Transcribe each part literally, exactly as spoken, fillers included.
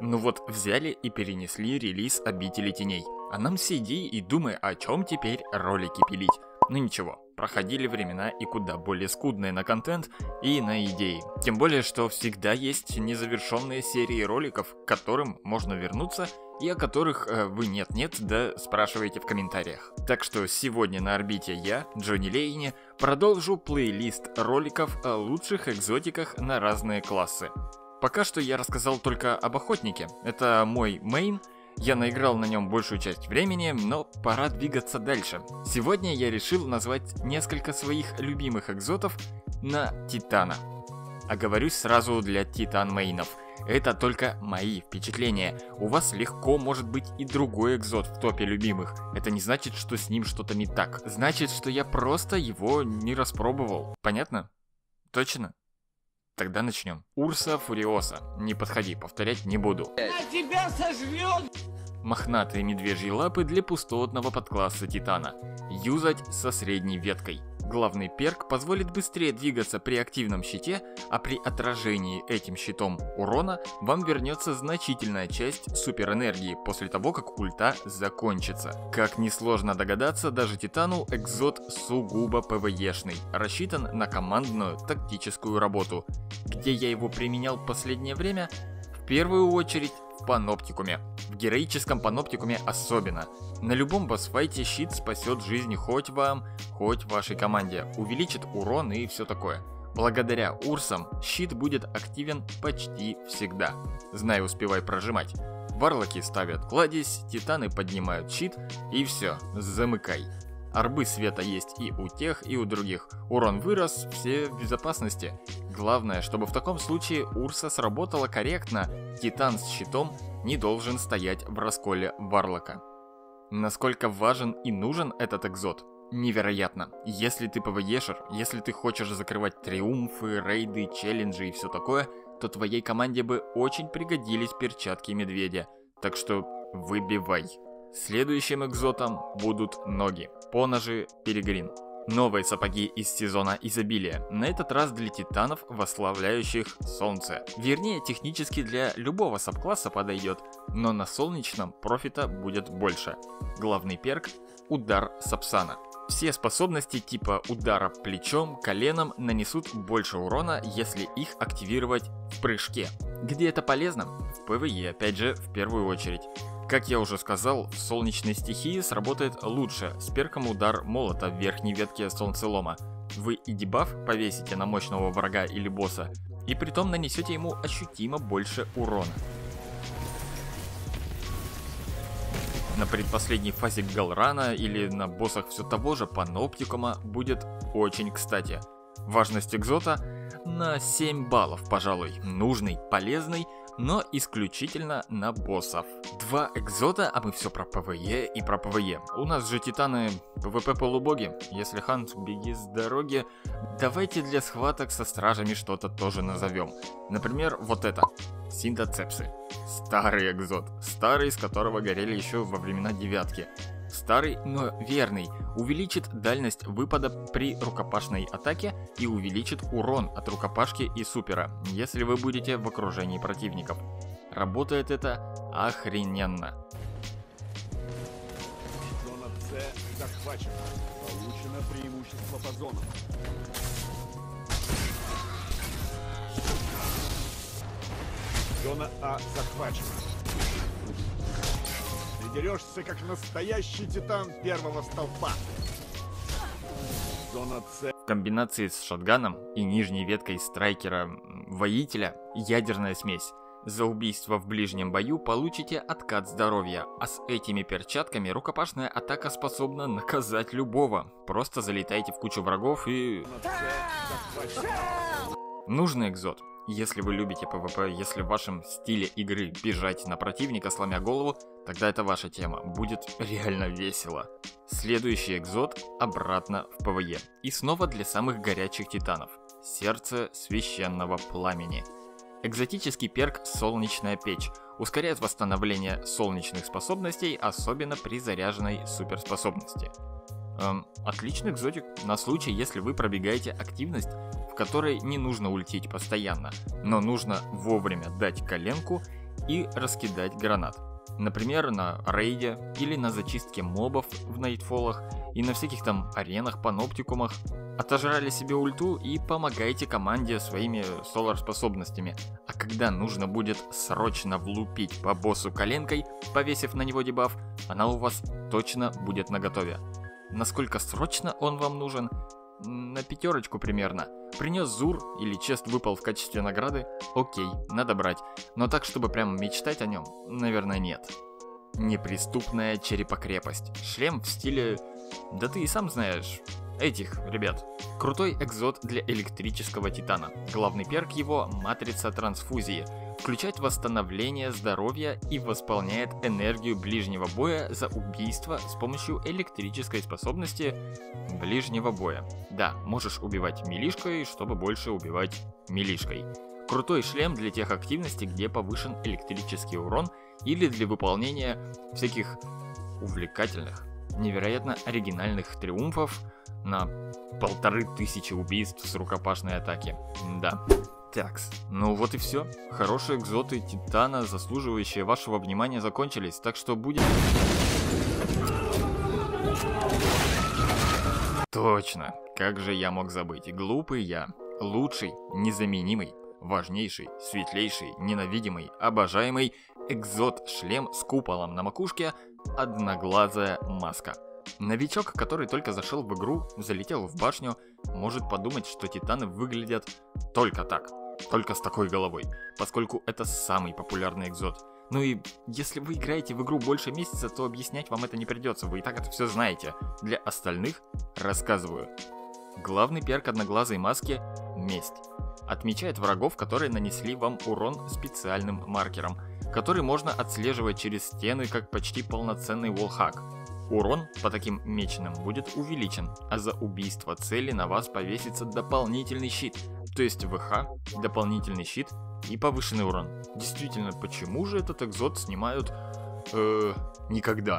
Ну вот взяли и перенесли релиз Обители Теней. А нам сиди и думай, о чем теперь ролики пилить. Ну ничего, проходили времена и куда более скудные на контент и на идеи. Тем более, что всегда есть незавершенные серии роликов, к которым можно вернуться и о которых э, вы нет-нет, да спрашиваете в комментариях. Так что сегодня на орбите я, Джонни Лейни, продолжу плейлист роликов о лучших экзотиках на разные классы. Пока что я рассказал только об охотнике, это мой мейн. Я наиграл на нем большую часть времени, но пора двигаться дальше. Сегодня я решил назвать несколько своих любимых экзотов на Титана. Оговорюсь сразу для Титан-мейнов. Это только мои впечатления. У вас легко может быть и другой экзот в топе любимых. Это не значит, что с ним что-то не так. Значит, что я просто его не распробовал. Понятно? Точно? Тогда начнем. Урса Фуриоса. Не подходи, повторять не буду. На тебя сожрет! Мохнатые медвежьи лапы для пустотного подкласса Титана. Юзать со средней веткой. Главный перк позволит быстрее двигаться при активном щите, а при отражении этим щитом урона вам вернется значительная часть суперэнергии после того, как ульта закончится. Как несложно догадаться, даже Титану экзот сугубо пвешный, рассчитан на командную тактическую работу. Где я его применял в последнее время? В первую очередь в паноптикуме. В героическом паноптикуме особенно. На любом босс-файте щит спасет жизнь хоть вам, хоть вашей команде, увеличит урон и все такое. Благодаря урсам щит будет активен почти всегда. Знай, успевай прожимать. Варлоки ставят кладезь, титаны поднимают щит и все, замыкай. Орбы света есть и у тех, и у других. Урон вырос, все в безопасности. Главное, чтобы в таком случае Урса сработала корректно. Титан с щитом не должен стоять в расколе Варлока. Насколько важен и нужен этот экзот? Невероятно. Если ты пвешер, если ты хочешь закрывать триумфы, рейды, челленджи и все такое, то твоей команде бы очень пригодились перчатки медведя. Так что выбивай. Следующим экзотом будут ноги. Поножи Перегрин. Новые сапоги из сезона изобилия, на этот раз для титанов, восславляющих солнце. Вернее, технически для любого сабкласса подойдет, но на солнечном профита будет больше. Главный перк – удар Сапсана. Все способности типа удара плечом, коленом нанесут больше урона, если их активировать в прыжке. Где это полезно? В ПВЕ, опять же, в первую очередь. Как я уже сказал, в солнечной стихии сработает лучше с перком удар молота в верхней ветке солнцелома. Вы и дебаф повесите на мощного врага или босса, и притом нанесете ему ощутимо больше урона. На предпоследней фазе Галрана или на боссах все того же паноптикума будет очень кстати. Важность экзота на семь баллов, пожалуй, нужный, полезный, но исключительно на боссов. Два экзота, а мы все про ПВЕ и про ПВЕ. У нас же титаны ПВП полубоги. Если хант, беги с дороги. Давайте для схваток со стражами что-то тоже назовем. Например, вот это. Синдоцепсы. Старый экзот. Старый, с которого горели еще во времена девятки. Старый, но верный, увеличит дальность выпада при рукопашной атаке и увеличит урон от рукопашки и супера, если вы будете в окружении противников. Работает это охрененно. Зона С захвачена. Получено преимущество по зонам. Зона А захвачена. Дерешься как настоящий титан первого столпа. Зона С. В комбинации с шотганом и нижней веткой страйкера воителя ядерная смесь. За убийство в ближнем бою получите откат здоровья, а с этими перчатками рукопашная атака способна наказать любого. Просто залетайте в кучу врагов и... Нужный экзот. Если вы любите ПВП, если в вашем стиле игры бежать на противника, сломя голову, тогда это ваша тема, будет реально весело. Следующий экзот обратно в ПВЕ. И снова для самых горячих титанов. Сердце священного пламени. Экзотический перк «Солнечная печь» ускоряет восстановление солнечных способностей, особенно при заряженной суперспособности. Эм, отличный экзотик на случай, если вы пробегаете активность, в которой не нужно ультить постоянно, но нужно вовремя дать коленку и раскидать гранат. Например, на рейде или на зачистке мобов в найтфолах и на всяких там аренах, паноптикумах. Отожрали себе ульту и помогайте команде своими солар способностями. А когда нужно будет срочно влупить по боссу коленкой, повесив на него дебаф, она у вас точно будет наготове. Насколько срочно он вам нужен? На пятерочку примерно. Принес Зур или чест выпал в качестве награды? Окей, надо брать. Но так, чтобы прям мечтать о нем, наверное, нет. Неприступная черепокрепость. Шлем в стиле... Да ты и сам знаешь... Этих, ребят. Крутой экзот для электрического титана. Главный перк его — матрица трансфузии. Включает восстановление здоровья и восполняет энергию ближнего боя за убийство с помощью электрической способности ближнего боя. Да, можешь убивать милишкой, чтобы больше убивать милишкой. Крутой шлем для тех активностей, где повышен электрический урон, или для выполнения всяких увлекательных, невероятно оригинальных триумфов на полторы тысячи убийств с рукопашной атаки. Да. Такс, ну вот и все. Хорошие экзоты титана, заслуживающие вашего внимания, закончились, так что будет... Точно, как же я мог забыть. Глупый я. Лучший, незаменимый, важнейший, светлейший, ненавидимый, обожаемый экзот-шлем с куполом на макушке, одноглазая маска. Новичок, который только зашел в игру, залетел в башню, может подумать, что титаны выглядят только так, только с такой головой, поскольку это самый популярный экзот. Ну и если вы играете в игру больше месяца, то объяснять вам это не придется, вы и так это все знаете. Для остальных рассказываю. Главный перк одноглазой маски — месть. Отмечает врагов, которые нанесли вам урон специальным маркером, который можно отслеживать через стены как почти полноценный волхак. Урон по таким меченым будет увеличен, а за убийство цели на вас повесится дополнительный щит, то есть ВХ, дополнительный щит и повышенный урон. Действительно, почему же этот экзот снимают э, никогда?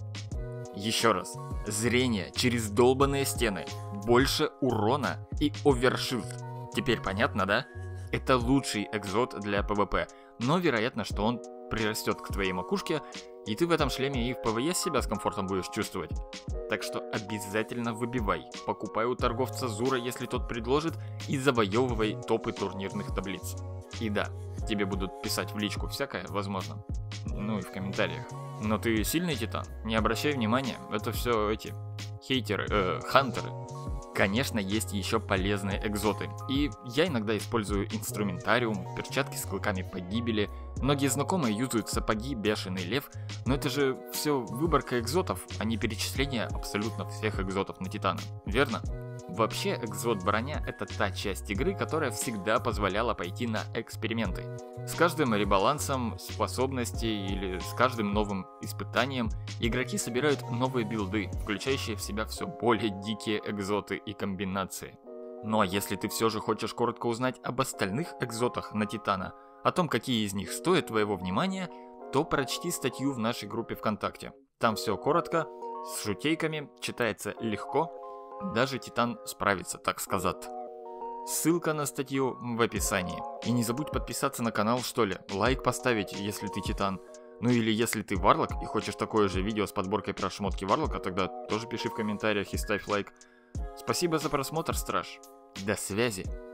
Еще раз, зрение через долбаные стены, больше урона и овершилд. Теперь понятно, да? Это лучший экзот для ПВП, но вероятно, что он прирастет к твоей макушке, и ты в этом шлеме и в ПВС себя с комфортом будешь чувствовать. Так что обязательно выбивай, покупай у торговца Зура, если тот предложит, и завоевывай топы турнирных таблиц. И да, тебе будут писать в личку всякое, возможно, ну и в комментариях. Но ты сильный титан, не обращай внимания, это все эти хейтеры, э, хантеры. Конечно, есть еще полезные экзоты, и я иногда использую инструментариум, перчатки с клыками погибели. Многие знакомые юзают сапоги Бешеный Лев, но это же все выборка экзотов, а не перечисление абсолютно всех экзотов на титана, верно? Вообще, экзот броня — это та часть игры, которая всегда позволяла пойти на эксперименты. С каждым ребалансом способностей или с каждым новым испытанием игроки собирают новые билды, включающие в себя все более дикие экзоты и комбинации. Ну а если ты все же хочешь коротко узнать об остальных экзотах на титана, о том, какие из них стоят твоего внимания, то прочти статью в нашей группе ВКонтакте. Там все коротко, с шутейками, читается легко. Даже титан справится, так сказать. Ссылка на статью в описании. И не забудь подписаться на канал, что ли, лайк поставить, если ты титан. Ну или если ты варлок и хочешь такое же видео с подборкой про шмотки варлока, тогда тоже пиши в комментариях и ставь лайк. Спасибо за просмотр, страж. До связи.